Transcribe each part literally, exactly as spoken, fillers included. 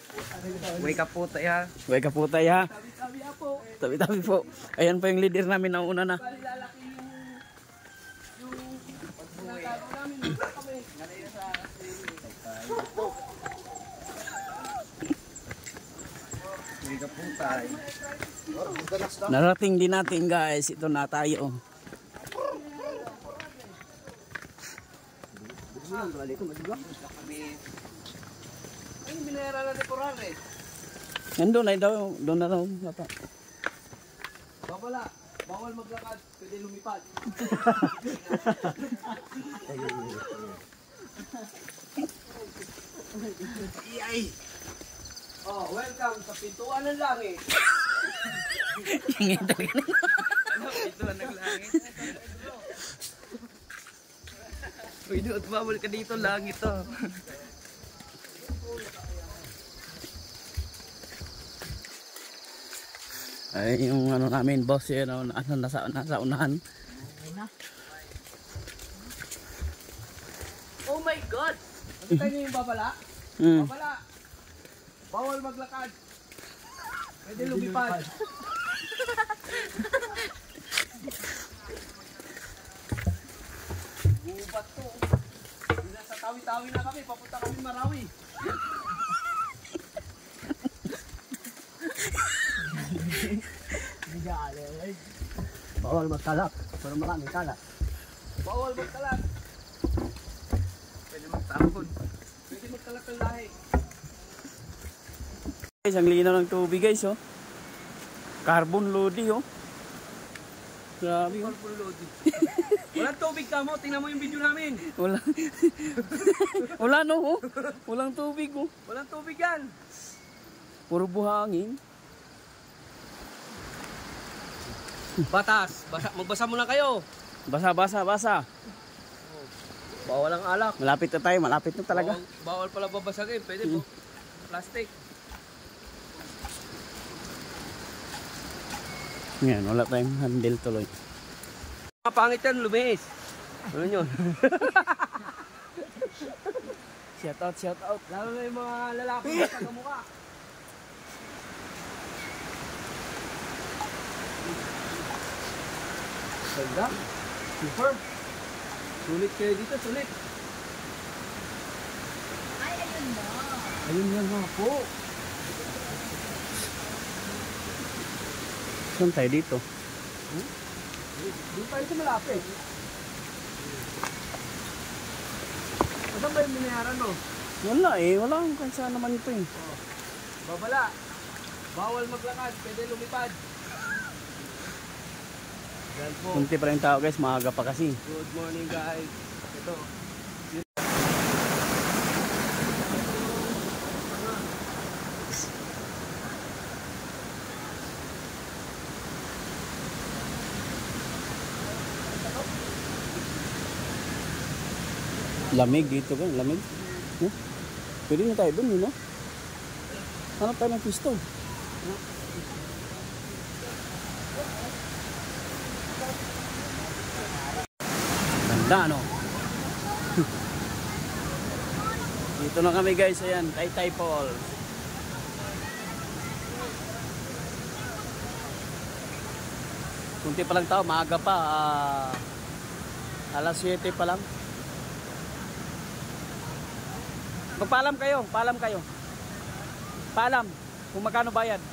Wake up po tayo. Wake up po tayo. Tabi-tabi po. Tabi-tabi po. Ayan po yung leader namin na una na. Lalaki yung yung natago namin. Kami. Ganyan sa wake up po tayo. Narating din natin guys. Ito na tayo. Ano binayara na dekorar eh? Nandun na daw. Doon na daw. Babala. Bawal maglakad. Pwede lumipad. Iyay! Oh, welcome sa pintuan ng langit. Ito Ano? Pintuan ng langit? Pwede at bawal ka dito langit to. ay yung ano namin boss yun ano, ano nasa, nasa unahan. Oh my god! Nakita niyo yung babala? Mm. Babala! Bawal maglakad. Pwede lumipad. Gubat to. Nasa tawi-tawi na kami. Papunta kami Marawi. Bawal magkalak pero maraming kalak. Bawal magkalat. Pwede magtapon. Pwede magkalat ng lahi. Guys, ang linaw ng tubig guys oh. Carbon lodi oh. Grabe oh. Carbon loading. Walang tubig ka mo. Tingnan mo yung video namin. Wala. Wala no oh. Walang tubig oh. Walang tubig yan. Puro buhangin. Batas. Basa, magbasa muna kayo. Basa basa basa. Bawal ang alak. Malapit na tayo, malapit na talaga. Bawal, bawal pala babasagin. Pwede po. Plastic. Yan, wala tayong handle tuloy. Mga pangit yan, lumis. Ano yun? Shout out, shout out. Lalo na yung mga lalaki sa kamukha. Ganda. Super. Sulit kayo dito, sulit. Ay, ayun na. Ayun yan nga po. Saan tayo dito? Hmm? Doon tayo sa malapit. Saan ba yung binayaran no? Wala eh, wala kung kung saan naman ito eh. Oh. Babala. Bawal maglakad, pwede lumipad. Yan po. Kunti pa rin tao guys, maaga pa kasi. Good morning guys. Ito. Lamig dito guys, lamig. Huh? Pwede na tayo dun, yun no? Hanap tayo ng pisto. Ganda no? Dito na kami guys, ayan, Taytay Falls. Kunti pa lang tao, maaga pa. Uh, alas siyete pa lang. Magpaalam kayo, paalam kayo. Paalam, kung magkano bayad.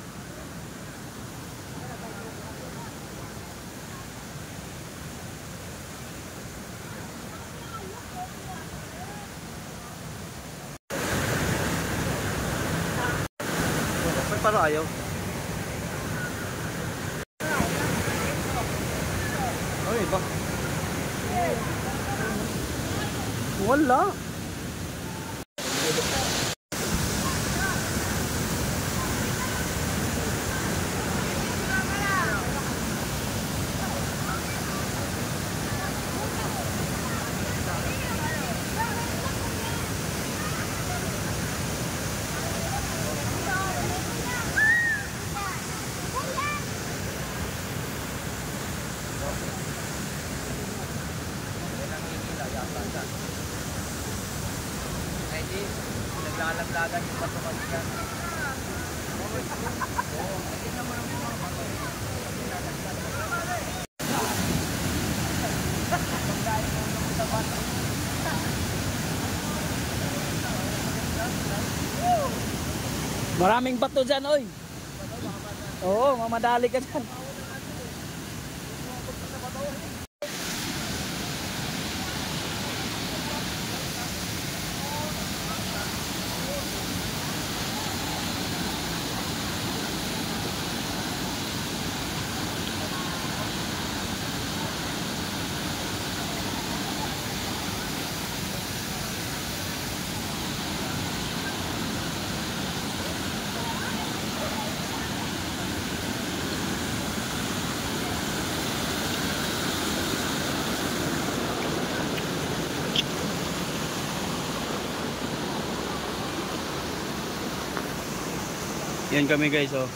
May paano ayaw? Ay, ba? Wala. Ay, di. Naglalaglagan yung bato kasi yan. Maraming bato dyan, oy. Oo, mamadali ka dyan. Yan kami guys, oh.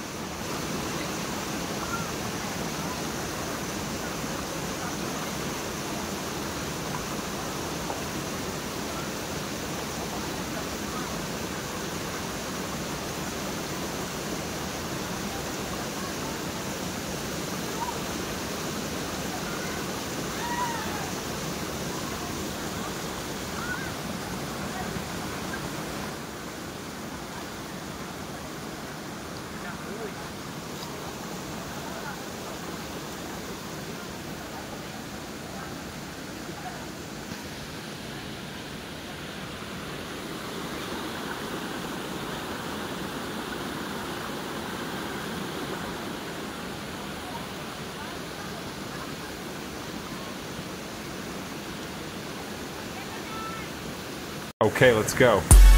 Okay, let's go.